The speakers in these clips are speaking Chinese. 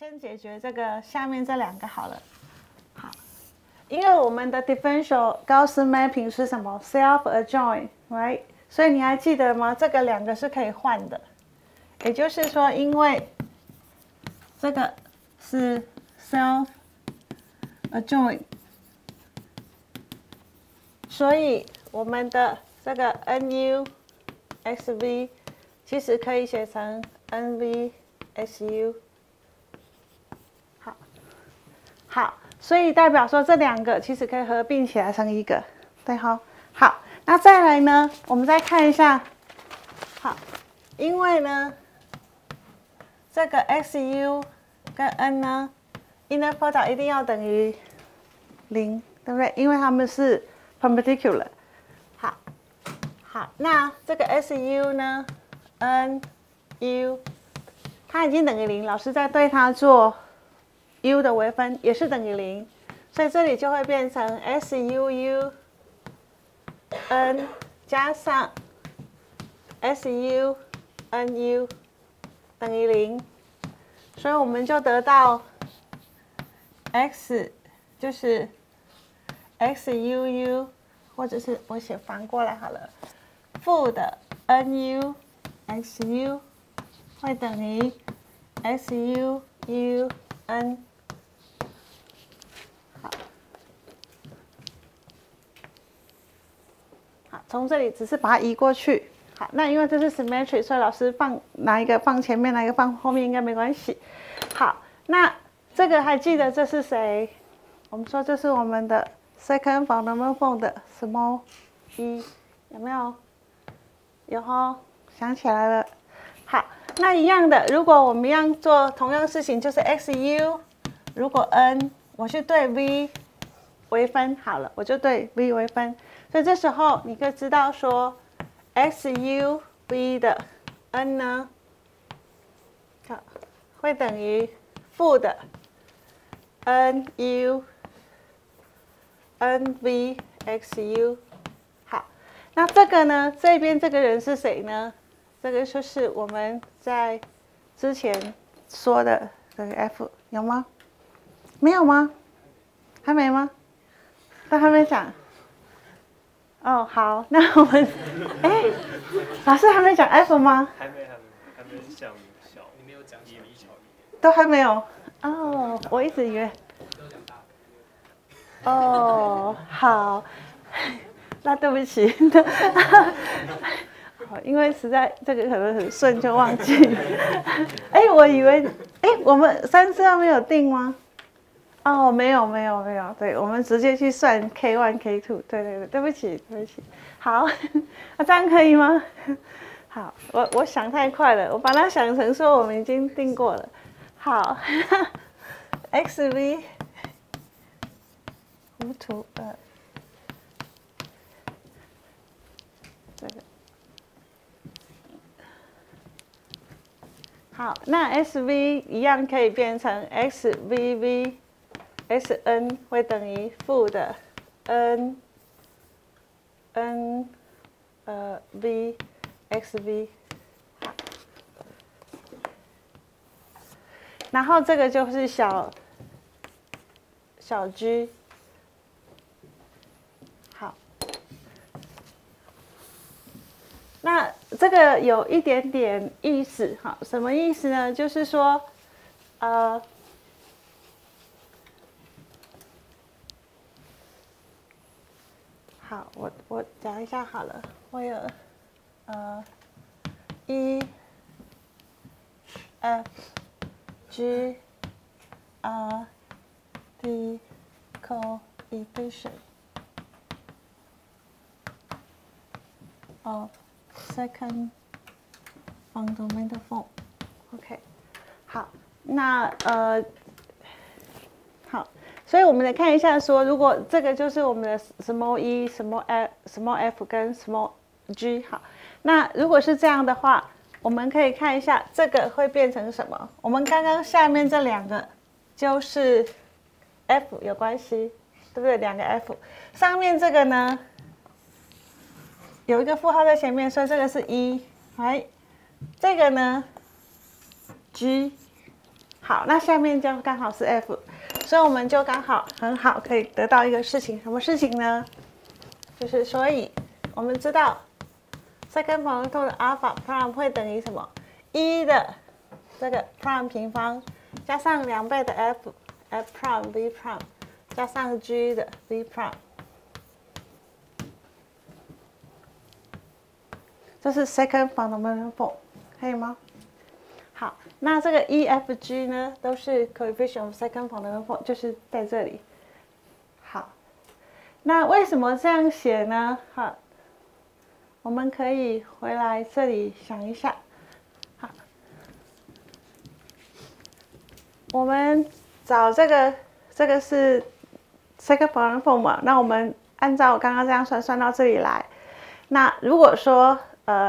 先解决这个下面这两个好了。好，因为我们的 differential Gauss mapping 是什么 self-adjoint， right？ 所以你还记得吗？这个两个是可以换的，也就是说，因为这个是 self-adjoint， 所以我们的这个 nu xv 其实可以写成 nv su。好，所以代表说这两个其实可以合并起来成一个，对哈。好，那再来呢，我们再看一下。好，因为呢，这个 xu 跟 n 呢 ，inner product 一定要等于0，对不对？因为它们是 perpendicular。好，那这个 su 呢 ，nu 它已经等于0，老师在对它做 u 的微分也是等于0，所以这里就会变成 suu n 加上 su nu 等于0，所以我们就得到 x 就是 xuu， 或者是我写反过来好了，负的 nu xu 会等于 suu n。好，从这里只是把它移过去。好，那因为这是 symmetry， 所以老师哪一个放前面，哪一个放后面应该没关系。好，那这个还记得这是谁？我们说这是我们的 second fundamental form 的 small e， 有没有？有哈，想起来了。好，那一样的，如果我们一样做同样事情，就是 xu， 如果 n 我去对 v 微分好了，我就对 v 微分，所以这时候你可以知道说 xu v 的 n 呢，会等于负的 nu nv xu。好，那这个呢，这边这个人是谁呢？这个就是我们在之前说的这个 f 有吗？没有吗？还没吗？都还没讲。哦，好，那我们，老师还没讲 f 吗？ 还没讲小，你没有讲一米小一。 都还没有。哦，我一直以为。哦，好，那对不起。因为实在这个可能很顺就忘记了。我以为，我们3次要没有定吗？哦，没有，对，我们直接去算 K1 K2， 对，对不起。好，那这样可以吗？好，我想太快了，我把它想成说我们已经定过了。好，xv 糊涂这个。好，那 SV 一样可以变成 xvv Sn 会等于负的 n v xv。然后这个就是小 g。好，那这个有一点点意思，哈，什么意思呢？就是说，好，我讲一下好了，我有E F G R D coefficient of second fundamental form。OK， 好，那好。所以我们来看一下说，如果这个就是我们的 small e、small f 跟 small g， 好，那如果是这样的话，我们可以看一下这个会变成什么？我们刚刚下面这两个就是 f 有关系，对不对？两个 f， 上面这个呢有一个负号在前面，所以这个是1，这个呢 g。 好，那下面就刚好是 F， 所以我们就刚好很好可以得到一个事情，什么事情呢？就是所以我们知道 second fundamental 的 alpha prime 会等于什么？1的这个 prime 平方加上2倍的 f prime v prime 加上 g 的 v prime， 这是 second fundamental form， 可以吗？好，那这个 E、F、G 呢，都是 coefficient of second fundamental form， 就是在这里。好，那为什么这样写呢？好，我们可以回来这里想一下。好，我们找这个是 second fundamental form 嘛？那我们按照我刚刚这样算到这里来。那如果说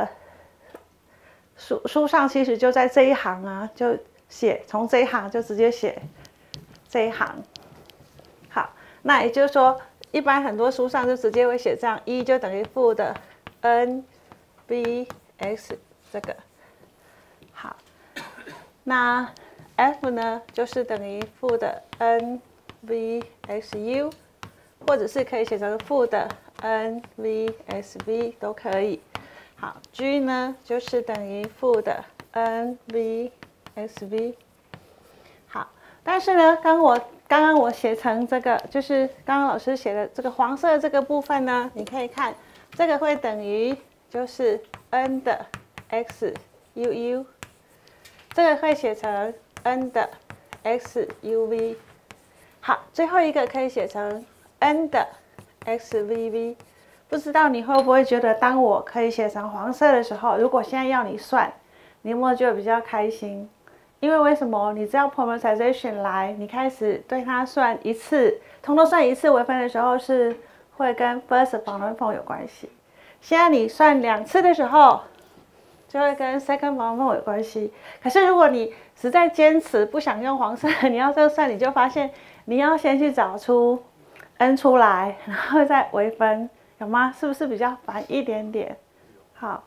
书上其实就在这一行啊，就写从这一行就直接写这一行。好，那也就是说，一般很多书上就直接会写这样，1就等于负的 n b x 这个。好，那 f 呢就是等于负的 n v x u， 或者是可以写成负的 n v x v 都可以。好 ，G 呢就是等于负的 n v x v。好，但是呢，刚刚我写成这个，就是刚刚老师写的这个黄色的这个部分呢，你可以看这个会等于就是 n 的 x u u， 这个会写成 n 的 x u v。好，最后一个可以写成 n 的 x v v。不知道你会不会觉得，当我可以写成黄色的时候，如果现在要你算，你有没有觉得比较开心？因为为什么？你只要 parameterization 来，你开始对它算一次，通通算一次微分的时候，是会跟 first fundamental form 有关系。现在你算2次的时候，就会跟 second fundamental form 有关系。可是如果你实在坚持不想用黄色，你要这样算，你就发现你要先去找出 n 出来，然后再微分。有吗？是不是比较烦一点点？好，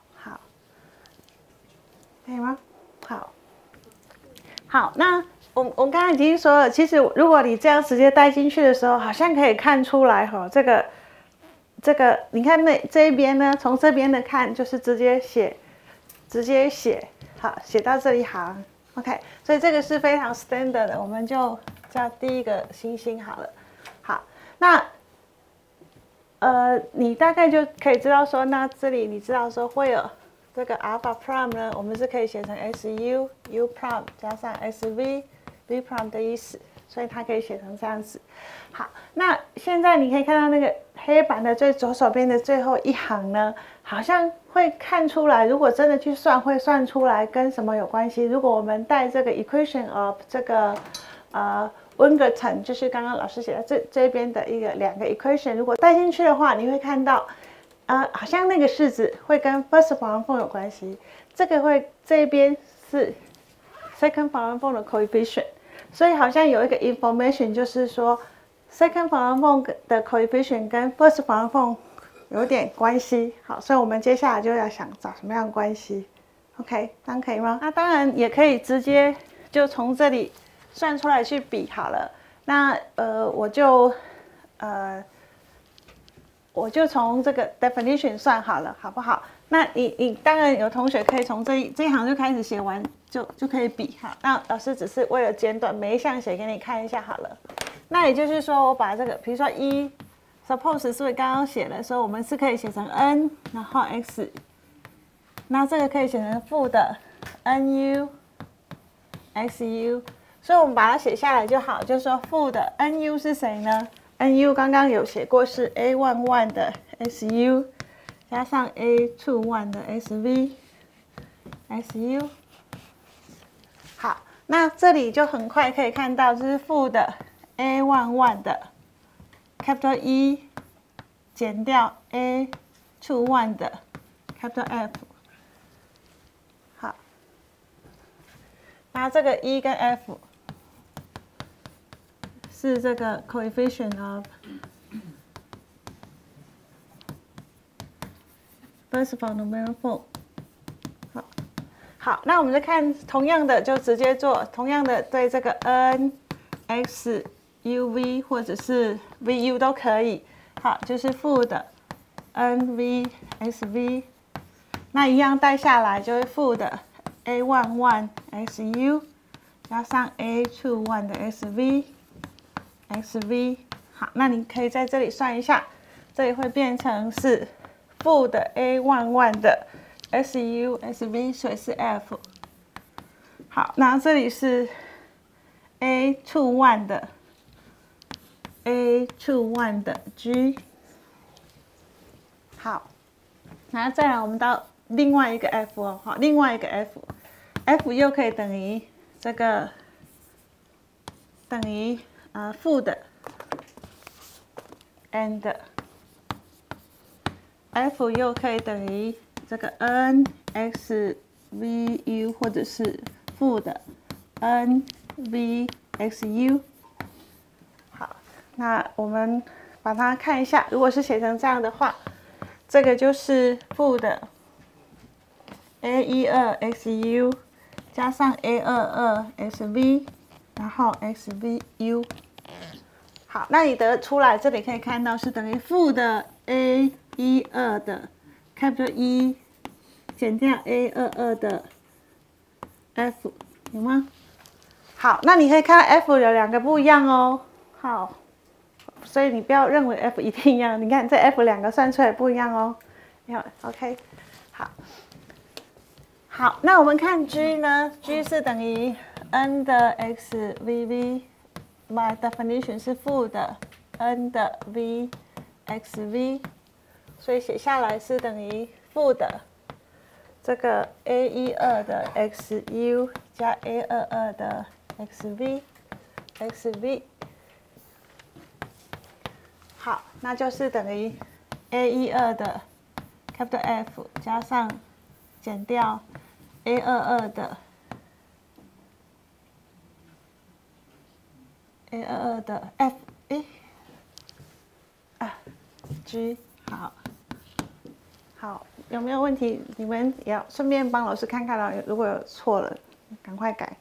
可以吗？好，那我刚刚已经说了，其实如果你这样直接带进去的时候，好像可以看出来哈，这个，你看这一边呢，从这边的看就是直接写，好，写到这一行 ，OK， 所以这个是非常 standard 的，我们就叫第一个星星好了。好，那。你大概就可以知道说，那这里你知道说会有这个 alpha prime 呢，我们是可以写成 su u prime 加上 sv v prime 的意思，所以它可以写成这样子。好，那现在你可以看到那个黑板的最左手边的最后一行呢，好像会看出来，如果真的去算，会算出来跟什么有关系？如果我们带这个 equation of 这个Wingerton 就是刚刚老师写的这边的2个 equation， 如果带进去的话，你会看到，好像那个式子会跟 first fundamental form 有关系，这个会这边是 second fundamental form 的 coefficient， 所以好像有一个 information 就是说 second fundamental form 的 coefficient 跟 first fundamental form 有点关系。好，所以我们接下来就要想找什么样的关系。OK， 这样可以吗？那当然也可以直接就从这里。算出来去比好了，那我就从这个 definition 算好了，好不好？那你当然有同学可以从这一行就开始写完，就可以比哈。那老师只是为了简短，每一项写给你看一下好了。那也就是说，我把这个，比如说suppose 是不是刚刚写的时候，我们是可以写成 n， 然后 x， 那这个可以写成负的 nu xu。所以我们把它写下来就好，就是说负的 nu 是谁呢 ？nu 刚刚有写过是 a11 的 su 加上 a21 的 su。好，那这里就很快可以看到，就是负的 a11 的 capital E 减掉 a21 的 capital F。好，那这个 E 跟 F。是这个 coefficient of first fundamental form。好， 好，那我们就看同样的，就直接做同样的对这个 n x u v 或者是 v u 都可以。好，就是负的 n v s v， 那一样带下来就会负的 a11 x u 加上 a21 的 s v。好，那你可以在这里算一下，这里会变成是负的 a11 的 su sv， 所以是 f。好，那这里是 a21 的 g。好，然后再来我们到另外一个 f 哦，好，另外一个 f 又可以等于这个等于负的 and f 又可以等于这个 n x v u 或者是负的 n v x u。好，那我们把它看一下，如果是写成这样的话，这个就是负的 a12 x u 加上 a22 s v， 然后 x v u。好，那你得出来，这里可以看到是等于负的 a12 的 capital E 减掉 a22 的 f， 有吗？好，那你可以看到 f 有两个不一样哦。好，所以你不要认为 f 一定一样，你看这 f 两个算出来不一样哦。OK， 好，好，那我们看 g 呢 ？g 是等于 n 的 x v v。by definition 是负的 n 的 v x v， 所以写下来是等于负的这个 a12 的 x u 加 a22 的 x v。好，那就是等于 a12 的 capital F 加上减掉 a22 的A22 的 F G。 好，有没有问题？你们也要顺便帮老师看看了，如果有错了，赶快改。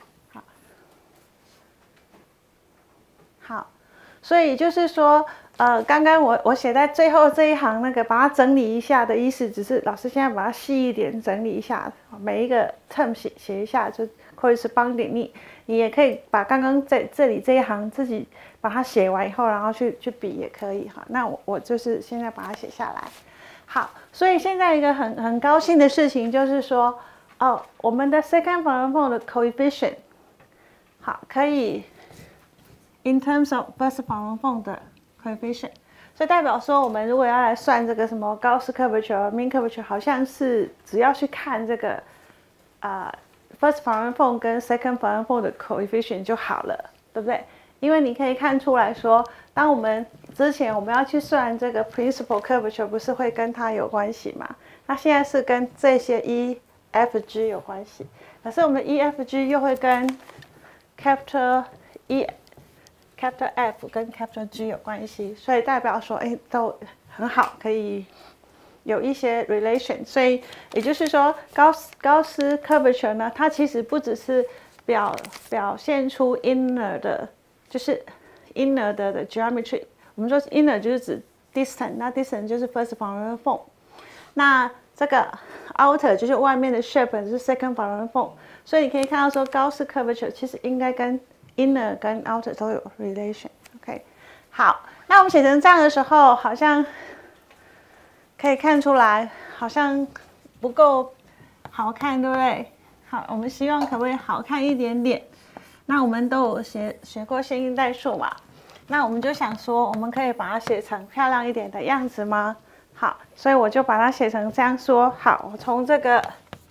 好，所以就是说，刚刚我写在最后这一行那个，把它整理一下的意思，只是老师现在把它细一点整理一下，每一个 term 写一下，就corresponding你也可以把刚刚在这里这一行自己把它写完以后，然后去比也可以哈。那我就是现在把它写下来。好，所以现在一个很高兴的事情就是说，我们的 second fundamental 的 coefficient， 好，可以 in terms of first fundamental 的 coefficient， 所以代表说我们如果要来算这个什么 Gauss curvature、mean curvature， 好像是只要去看这个first fundamental 跟 second fundamental 的 coefficient 就好了，对不对？因为你可以看出来说，当我们之前我们要去算这个 principal curvature， 不是会跟它有关系吗？那现在是跟这些 E、F、G 有关系，可是我们 E、F、G 又会跟 capital E、capital F 跟 capital G 有关系，所以代表说，都很好，可以有一些 relation。所以也就是说，高斯 curvature 呢，它其实不只是表现出 inner 的，就是 inner 的 geometry。我们说 inner 就是指 distant， 那 distant 就是 first fundamental form。那这个 outer 就是外面的 shape 是 second fundamental form。所以你可以看到说，高斯 curvature 其实应该跟 inner 跟 outer 都有 relation。OK， 好，那我们写成这样的时候，好像可以看出来，好像不够好看，对不对？好，我们希望可不可以好看一点点？那我们都有学过线性代数嘛？那我们就想说，我们可以把它写成漂亮一点的样子吗？好，所以我就把它写成这样说。好，我从这个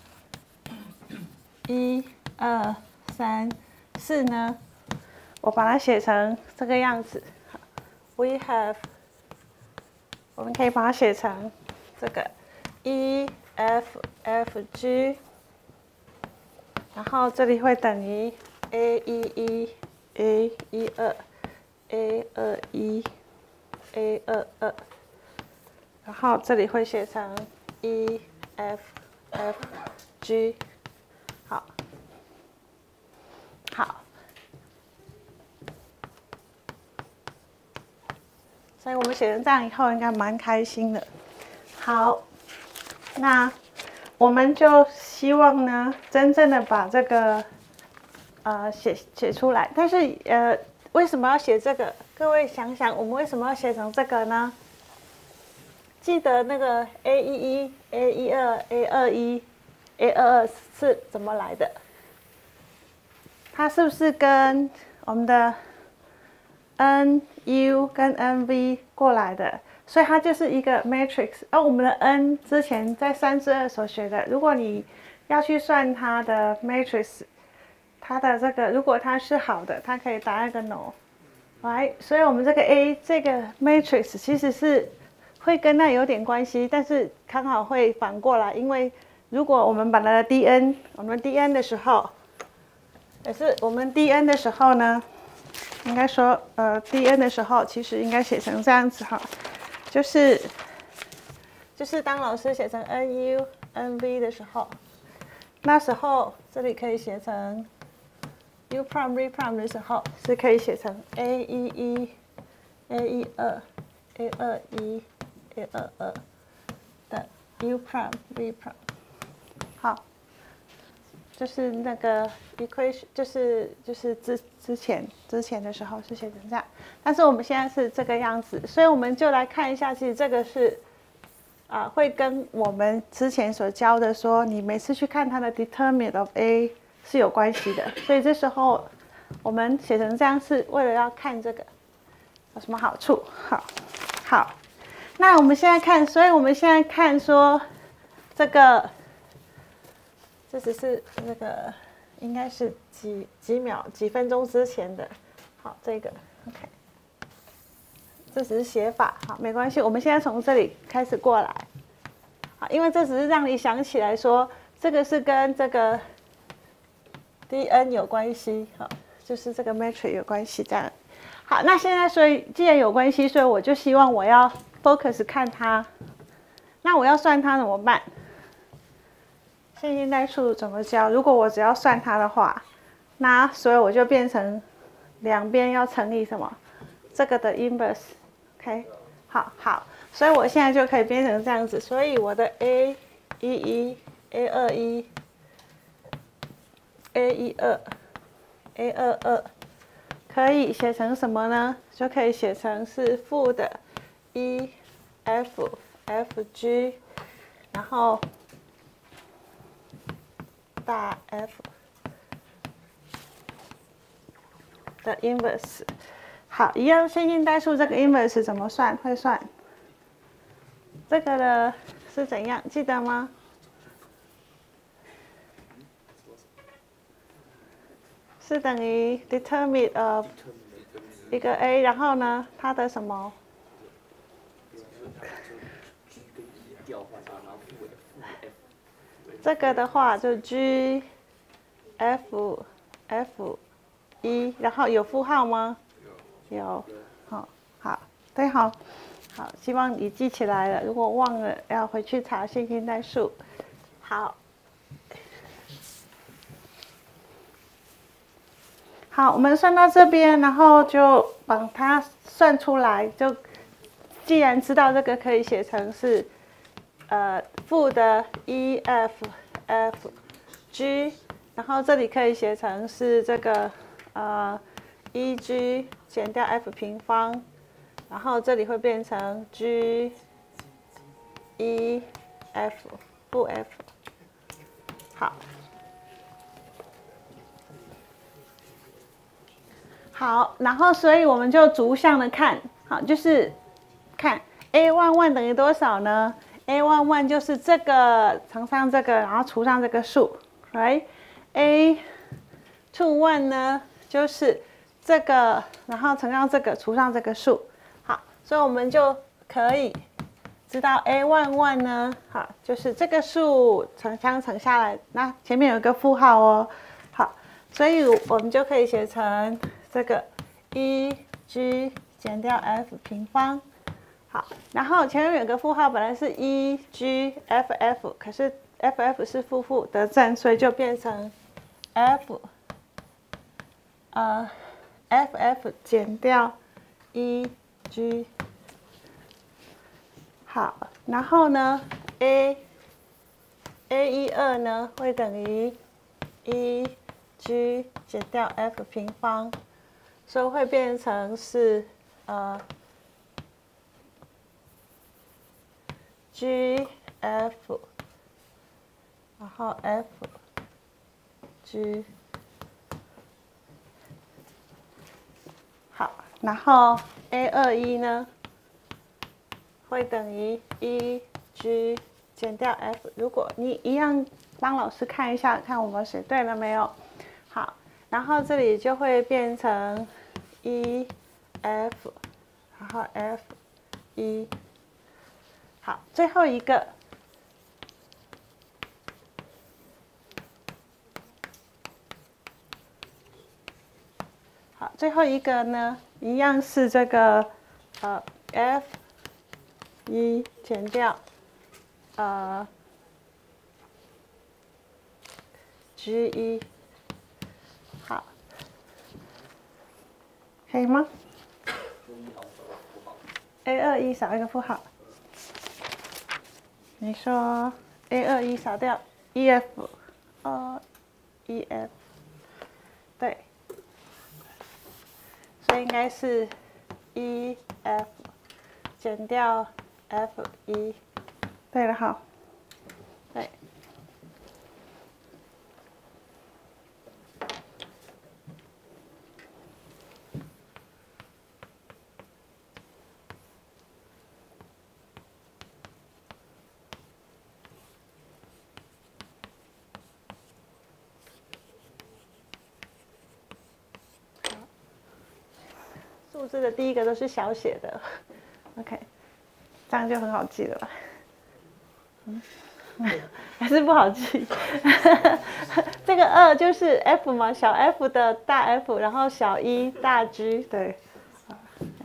1、2、3、4呢，我把它写成这个样子。We have， 我们可以把它写成这个 E F F G， 然后这里会等于 A11 A12 A21 A22， 然后这里会写成 E F F G， 好，所以我们写成这样以后，应该蛮开心的。好，那我们就希望呢，真正的把这个写出来。但是为什么要写这个？各位想想，我们为什么要写成这个呢？记得那个 A11、A12、A21、A22是怎么来的？它是不是跟我们的 NU 跟 NV 过来的？所以它就是一个 matrix。而我们的 N 之前在3×2所学的，如果你要去算它的 matrix， 它的这个如果它是好的，它可以打一个 no。Right， 所以我们这个 A 这个 matrix 其实是会跟那有点关系，但是刚好会反过来，因为如果我们把它的 dn， 我们 dn 的时候，也是我们 dn 的时候呢，应该说dn 的时候，其实应该写成这样子哈，就是当老师写成 nu nv 的时候，那时候这里可以写成 u prime v prime 的时候，是可以写成 A11、A12、A21、A22的 u prime v prime。好，就是那个 equation， 就是之前的时候是写成这样，但是我们现在是这个样子，所以我们就来看一下，其实这个是会跟我们之前所教的说，你每次去看它的 determinant of A 是有关系的，所以这时候我们写成这样是为了要看这个有什么好处。好，那我们现在看，所以我们现在看说这个，这只是那个应该是几秒几分钟之前的，好，这个 OK， 这只是写法，好，没关系，我们现在从这里开始过来，好，因为这只是让你想起来说，这个是跟这个 dn 有关系，好，就是这个 matrix 有关系这样。好，那现在所以既然有关系，所以我就希望我要 focus 看它。那我要算它怎么办？线性代数怎么教？如果我只要算它的话，那所以我就变成两边要乘以什么？这个的 inverse。OK， 好，所以我现在就可以变成这样子。所以我的 A11、A21、A12、A22可以写成什么呢？就可以写成是负的 EFFG， 然后大 F 的 inverse。好，一样线性代数这个 inverse 怎么算？会算这个的是怎样？记得吗？是等于 determinant of 一个 A， 然后呢，它的什么？这个的话就 G F F 1，然后有负号吗？有。好，对，好，希望你记起来了。如果忘了，要回去查线性代数。好，我们算到这边，然后就把它算出来。就既然知道这个可以写成是负的 EFFG， 然后这里可以写成是这个EG 减掉 F 平方，然后这里会变成 G E F 负 F。好，然后所以我们就逐项的看，好，就是看 A11 等于多少呢？ A11 就是这个乘上这个，然后除上这个数 ，right？ A21 呢就是这个，然后乘上这个，除上这个数。好，所以我们就可以知道 A11 呢，好，就是这个数乘下来，那前面有一个负号哦。好，所以我们就可以写成这个 EG 减掉 F 平方。好，然后前面有个负号，本来是 EGFF， 可是 FF 是负得正，所以就变成 F FF 减掉1G。好，然后呢 A12 呢会等于1G 减掉 F 平方，所以会变成是GF， 然后 FG。好，然后 A21 呢会等于1G 减掉 F。如果你一样帮老师看一下，看我们写对了没有？好，然后这里就会变成1F， 然后 F1。好，最后一个。好，最后一个呢，一样是这个F1减掉G1。好，可以吗？A21少一个负号。你说 A21少掉 EF， EF， 对，所以应该是 EF 减掉 F1。对了，好，对。数字的第一个都是小写的 ，OK， 这样就很好记了吧？还是不好记。这个2就是 F 嘛，小 f 的大 F， 然后小1大 G， 对。好，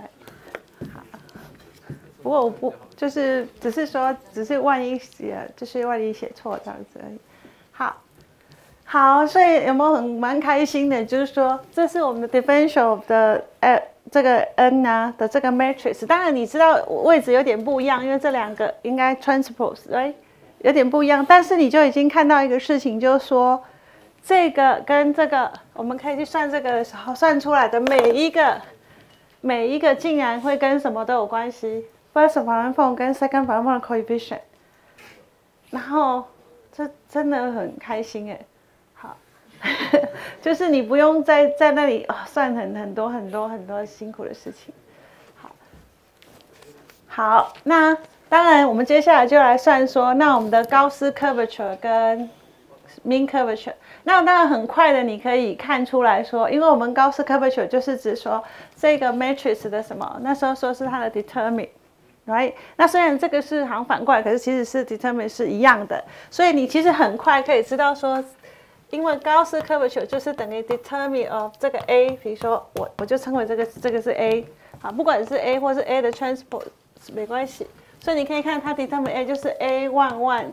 不过我不就是只是万一写错这样子而已。好，所以有没有蛮开心的？就是说，这是我们的 differential 的这个 n 啊的这个 matrix。当然你知道位置有点不一样，因为这两个应该 transpose， right？ 有点不一样。但是你就已经看到一个事情，就是说，这个跟这个，我们可以去算这个的时候算出来的每一个竟然会跟什么都有关系 ？First variable 跟 second variable 的 coefficient。然后这真的很开心哎。就是你不用在那里算很多辛苦的事情。好，那当然我们接下来就来算说，那我们的高斯 curvature 跟 mean curvature， 那当然很快的你可以看出来说，因为我们高斯 curvature 就是指说这个 matrix 的什么，那时候说是它的 determinant。Right？ 那虽然这个是好像反过来，可是其实是 determinant 是一样的，所以你其实很快可以知道说，因为高斯 curvature 就是等于 determinant of 这个 A， 比如说我就称为这个是 A， 好，不管是 A 或是 A 的 transpose 没关系，所以你可以看它 determinant A 就是 A11，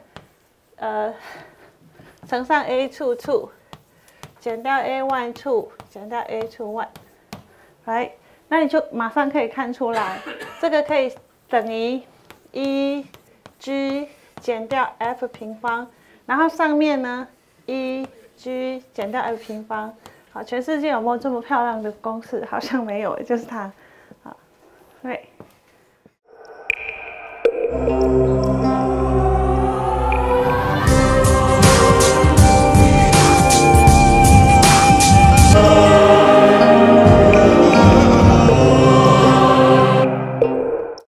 乘上 A22 减掉 A12 减掉 A21，right？ 那你就马上可以看出来，这个可以等于 1G 减掉 F 平方，然后上面呢 1G 减掉 F 平方。好，全世界有没有这么漂亮的公式？好像没有，就是它。好，对。